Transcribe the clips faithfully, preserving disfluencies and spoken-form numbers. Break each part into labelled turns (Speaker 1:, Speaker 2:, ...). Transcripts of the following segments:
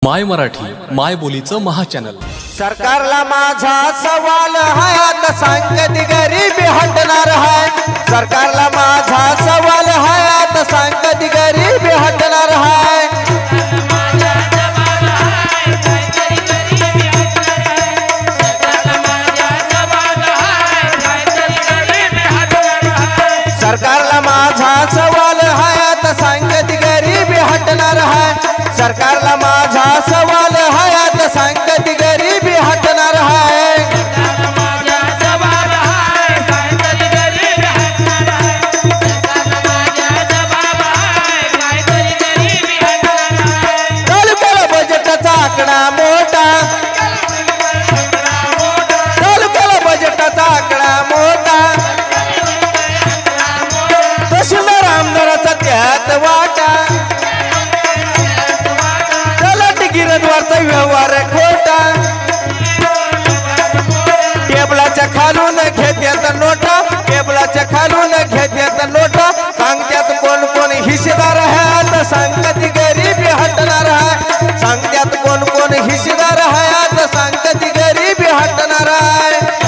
Speaker 1: माय मराठी माय बोलीचं महाचॅनल।
Speaker 2: सरकारला माझा सवाल है, आता सांगती गरीबी हटणार है। सरकारला माझा सवाल है, आता सांगती गरीबी हटणार है। सरकारला माझा सवाल है, आता सांगती गरीबी हटणार है। सरकारला माझा सवाल है, आता सांगती गरीबी हटणार है। तालुक्याला बजेटचा आकडा मोठा, तालुक्याला बजेटचा आकडा मोठा, तहसीलदार आमदाराचा त्यात वाटा। गिरदवारचा व्यवहार खोटा, टेबलाच्या खालून घेत्यात नोटा, टेबलाच्या खालून घेत्यात नोटा। सांगत्यात कोण कोण हिस्सेदार है, आता सांगती गरीबी हटणार है। सांगत्यात कोण कोण हिस्सेदार है, आता सांगती गरीबी हटणार है।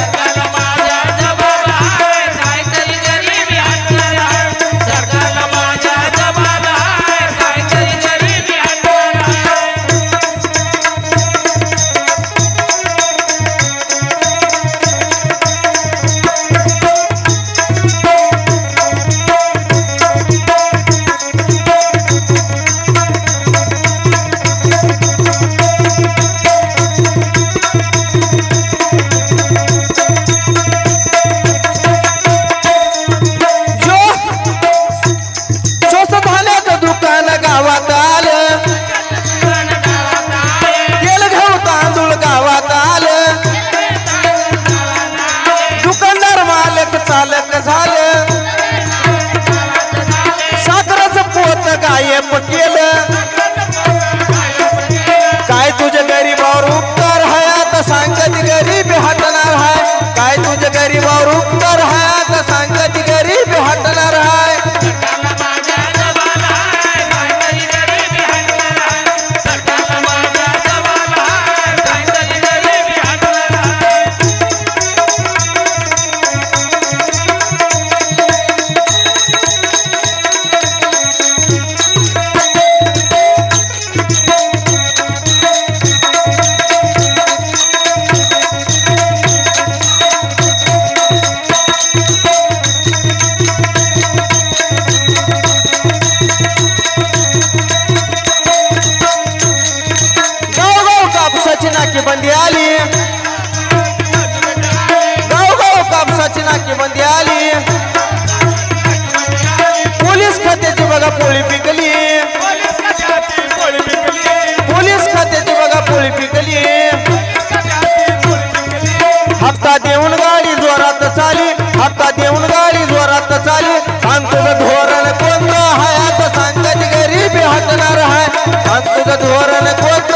Speaker 2: साखरेचं पोत गायब केलं, काय तुझ्या गरीबावर उपकार है, आता सांगती गरीबी हटणार है। काय तुझ्या गरीबावर उपकार है, आता सांगती गरीबी हटणार है। नाकेबंदी आली, गाव गाव कापसाची नाकेबंदी आली। पोलीस खात्याची बघा पोळी पिकली, पोलीस खात्याची बघा पोळी पिकली। हप्ता देऊन गाडी जोरात चाली, हप्ता देऊन गाडी जोरात चाली। सांग तुझं धोरण कोणतं है, आता सांगती गरीबी हटणार है। सांग तुझं धोरण कोणतं